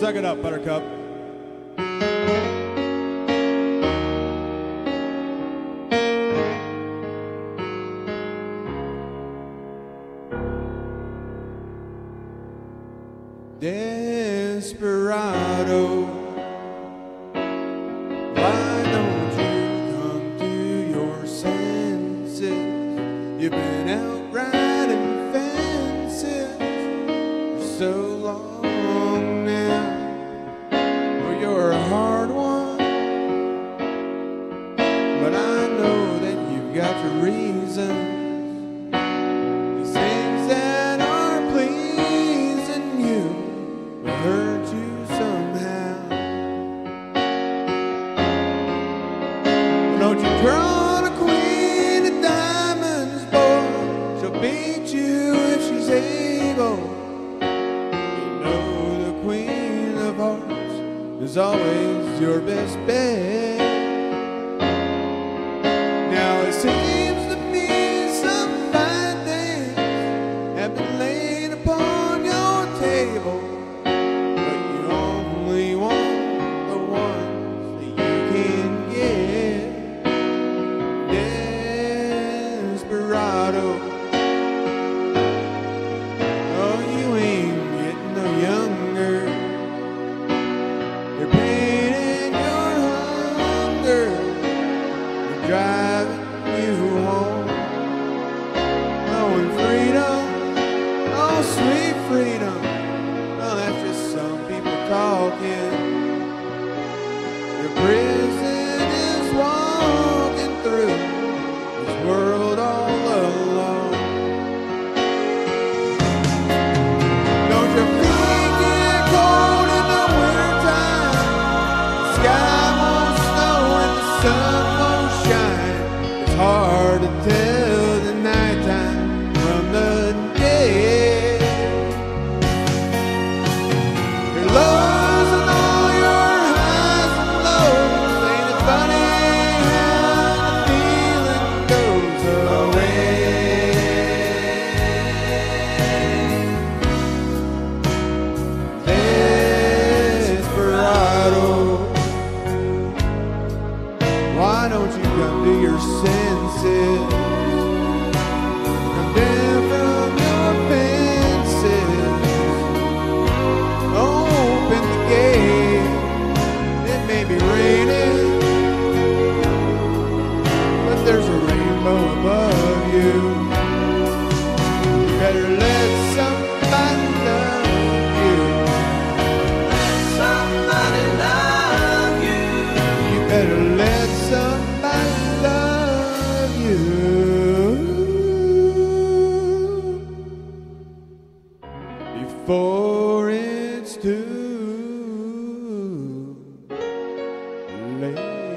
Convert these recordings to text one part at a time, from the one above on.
Suck it up, Buttercup. Desperado, why don't you come to your senses? You've been out riding fences for so long now. Well, you're a hard one, but I know that you've got your reasons. These things that are pleasing you will hurt you somehow. Don't you crown a queen of diamonds, boy. She'll beat you if she's able. You know the queen of hearts is always your best bet. Now it seems to me some fine things have been laid upon your table, but you only want the ones that you can get. Desperado, oh, you ain't getting no younger. Your pain and your hunger are driving you home. Knowing freedom, oh sweet freedom, well that's just some people talking. Your prison is walking through this world all alone. Don't your feet get cold in the wintertime? The sky won't snow and the sun won't shine. It's hard to tell the nighttime from the day. Your lows and all your highs and lows. Ain't it funny how the feeling goes away? Desperado, why don't you come to your senses? Come down from your fences. Open the gate. It may be raining, but there's a rainbow above you. You better let somebody love you. Let somebody love you. You better let somebody love you before it's too late.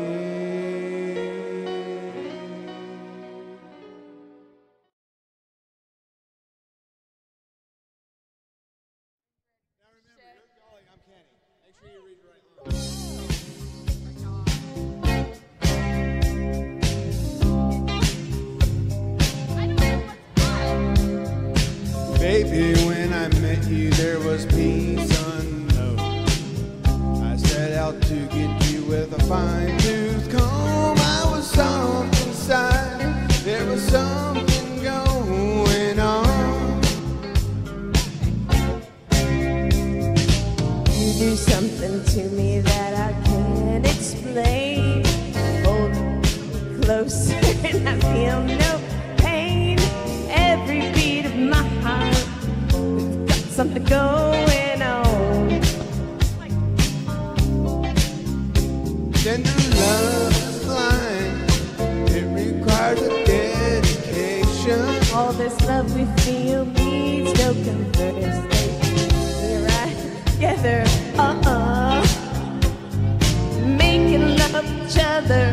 Now remember, you're calling, I'm Kenny. Make sure you read the right line. Baby, when I met you, there was peace unknown. I set out to get you with a fine-tooth comb. I was soft inside. There was something going on. You do something to me that I can't explain. Hold me closer and I feel no pain. Every beat of my heart, we've got something going on. Tender love is blind. It requires a dedication. All this love we feel needs no conversation. We're right together, making love each other,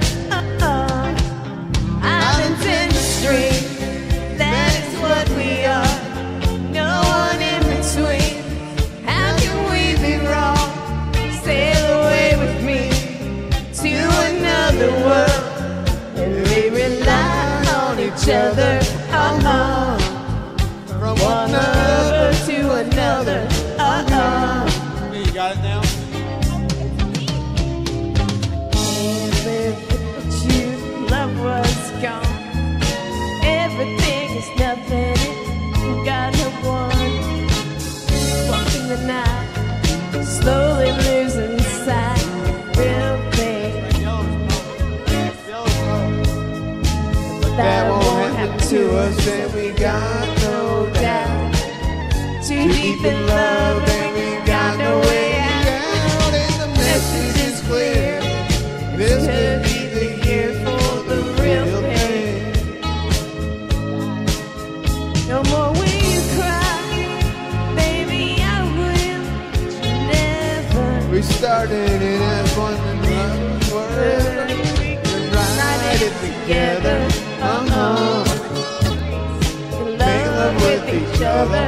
Islands in the stream, that is what we are. No one in between. How can we be wrong? Sail away with me to another world, and we rely on each other, from one lover to another. You got it now? that won't happen to us, and we got no doubt. Too deep in love and we got no way out. And the message is clear. This could be the year for the real thing. No more will you cry, baby, I will never. We started it as one and love were. Ride it together. Make love with each other.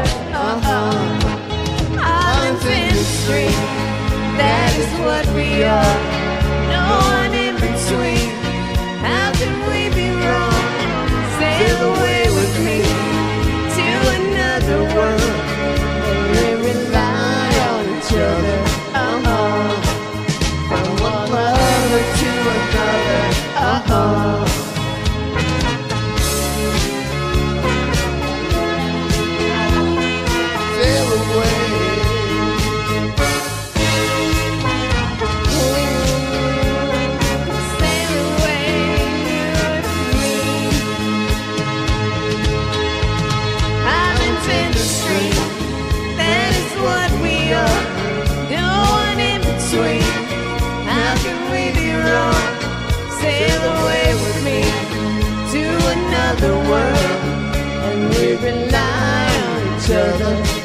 All in chemistry, that is what we are. No one in between. How can we be wrong? Sail away with me to another world where we rely on each other. From one lover to another. Sail away. Sail away with me. I'm in chemistry, that is what we are. No one in between. How can we be wrong? Sail away with me to another world, and we rely on each other.